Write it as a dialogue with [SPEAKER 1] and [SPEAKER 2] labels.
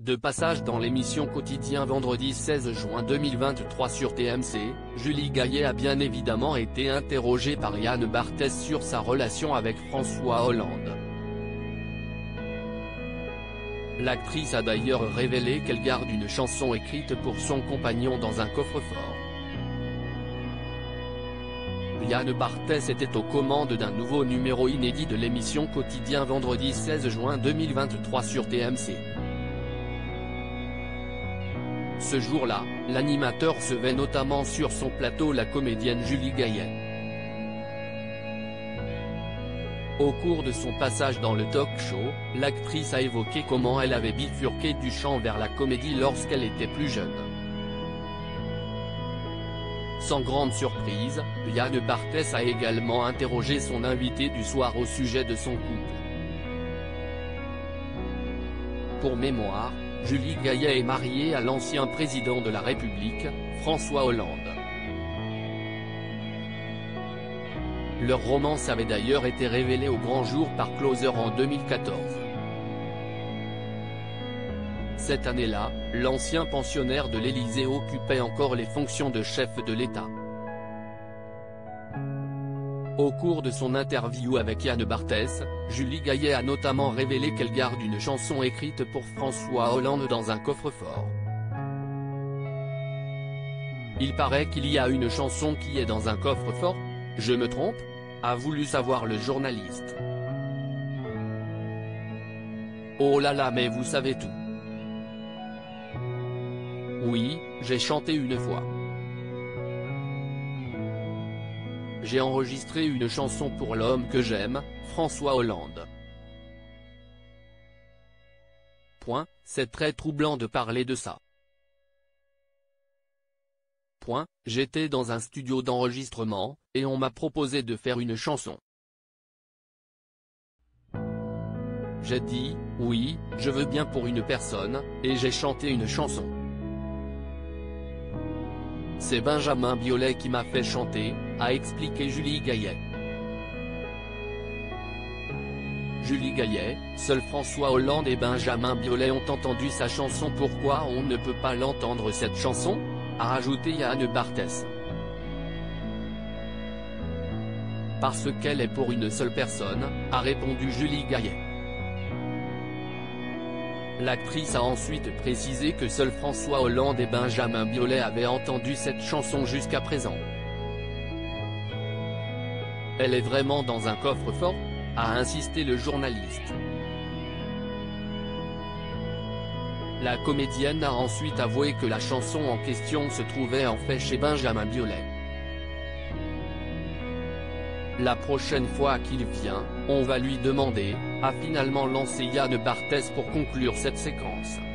[SPEAKER 1] De passage dans l'émission Quotidien vendredi 16 juin 2023 sur TMC, Julie Gaillet a bien évidemment été interrogée par Yann Barthès sur sa relation avec François Hollande. L'actrice a d'ailleurs révélé qu'elle garde une chanson écrite pour son compagnon dans un coffre-fort. Yann Barthès était aux commandes d'un nouveau numéro inédit de l'émission Quotidien vendredi 16 juin 2023 sur TMC. Ce jour-là, l'animateur recevait notamment sur son plateau la comédienne Julie Gaillet. Au cours de son passage dans le talk-show, l'actrice a évoqué comment elle avait bifurqué du chant vers la comédie lorsqu'elle était plus jeune. Sans grande surprise, Yann Barthès a également interrogé son invité du soir au sujet de son couple. Pour mémoire, Julie Gaillet est mariée à l'ancien président de la République, François Hollande. Leur romance avait d'ailleurs été révélée au grand jour par Closer en 2014. Cette année-là, l'ancien pensionnaire de l'Élysée occupait encore les fonctions de chef de l'État. Au cours de son interview avec Yann Barthès, Julie Gaillet a notamment révélé qu'elle garde une chanson écrite pour François Hollande dans un coffre-fort. Il paraît qu'il y a une chanson qui est dans un coffre-fort ? Je me trompe ? A voulu savoir le journaliste. Oh là là, mais vous savez tout. Oui, j'ai chanté une fois. J'ai enregistré une chanson pour l'homme que j'aime, François Hollande. C'est très troublant de parler de ça. J'étais dans un studio d'enregistrement, et on m'a proposé de faire une chanson. J'ai dit, oui, je veux bien pour une personne, et j'ai chanté une chanson. C'est Benjamin Biolay qui m'a fait chanter, a expliqué Julie Gaillet. Julie Gaillet, seuls François Hollande et Benjamin Biolay ont entendu sa chanson. Pourquoi on ne peut pas l'entendre cette chanson ? A rajouté Yann Barthès. Parce qu'elle est pour une seule personne, a répondu Julie Gaillet. L'actrice a ensuite précisé que seuls François Hollande et Benjamin Biolay avaient entendu cette chanson jusqu'à présent. Elle est vraiment dans un coffre-fort ? A insisté le journaliste. La comédienne a ensuite avoué que la chanson en question se trouvait en fait chez Benjamin Biolay. La prochaine fois qu'il vient, on va lui demander, a finalement lancé Yann Barthès pour conclure cette séquence.